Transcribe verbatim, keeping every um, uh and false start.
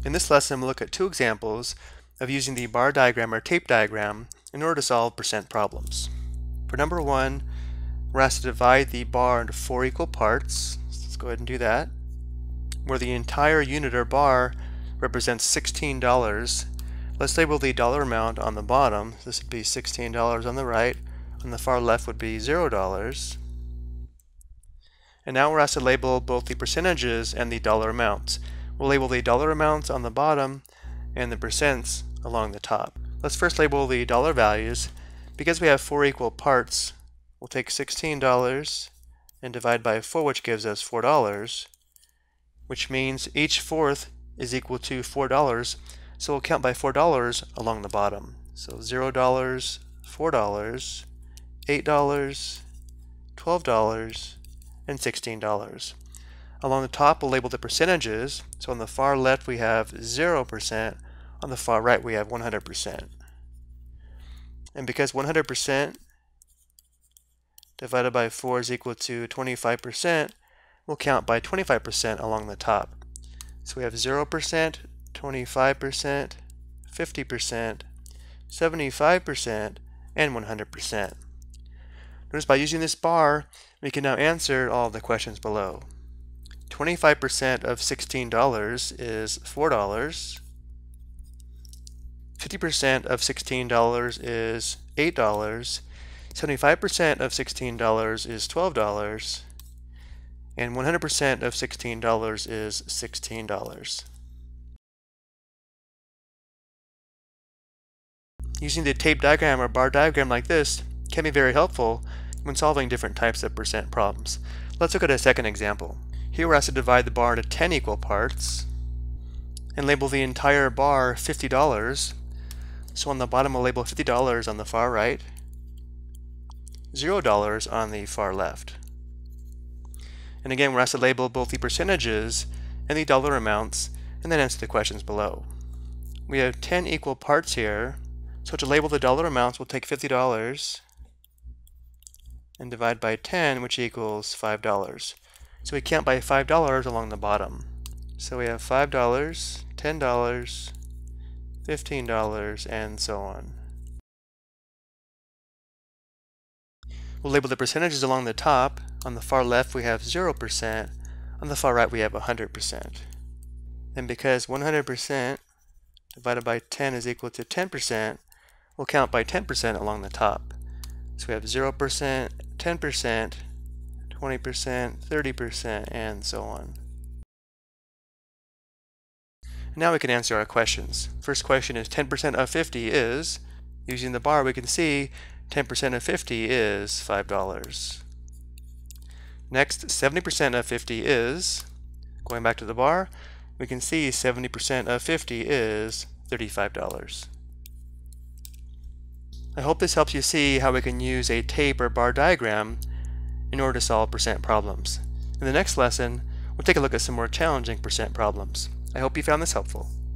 In this lesson, we'll look at two examples of using the bar diagram or tape diagram in order to solve percent problems. For number one, we're asked to divide the bar into four equal parts. So let's go ahead and do that. Where the entire unit or bar represents sixteen dollars, let's label the dollar amount on the bottom. This would be sixteen dollars on the right. On the far left would be zero dollars. And now we're asked to label both the percentages and the dollar amounts. We'll label the dollar amounts on the bottom and the percents along the top. Let's first label the dollar values. Because we have four equal parts, we'll take sixteen dollars and divide by four, which gives us four dollars, which means each fourth is equal to four dollars, so we'll count by four dollars along the bottom. So zero dollars, four dollars, eight dollars, twelve dollars, and sixteen dollars. Along the top, we'll label the percentages. So on the far left, we have zero percent. On the far right, we have one hundred percent. And because one hundred percent divided by four is equal to twenty-five percent, we'll count by twenty-five percent along the top. So we have zero percent, twenty-five percent, fifty percent, seventy-five percent, and one hundred percent. Notice by using this bar, we can now answer all of the questions below. twenty-five percent of sixteen dollars is four dollars. fifty percent of sixteen dollars is eight dollars. seventy-five percent of sixteen dollars is twelve dollars. And one hundred percent of sixteen dollars is sixteen dollars. Using the tape diagram or bar diagram like this can be very helpful when solving different types of percent problems. Let's look at a second example. Here we're asked to divide the bar into ten equal parts and label the entire bar fifty dollars. So on the bottom we'll label fifty dollars on the far right, zero dollars on the far left. And again, we're asked to label both the percentages and the dollar amounts and then answer the questions below. We have ten equal parts here, so to label the dollar amounts, we'll take fifty dollars and divide by ten, which equals five dollars. So we count by five dollars along the bottom. So we have five dollars, ten dollars, fifteen dollars, and so on. We'll label the percentages along the top. On the far left we have zero percent. On the far right we have one hundred percent. And because one hundred percent divided by ten is equal to ten percent, we'll count by ten percent along the top. So we have zero percent, ten percent, twenty percent, thirty percent, and so on. Now we can answer our questions. First question is ten percent of fifty is, using the bar we can see ten percent of fifty is five dollars. Next, seventy percent of fifty is, going back to the bar, we can see seventy percent of fifty is thirty-five dollars. I hope this helps you see how we can use a tape or bar diagram in order to solve percent problems. In the next lesson, we'll take a look at some more challenging percent problems. I hope you found this helpful.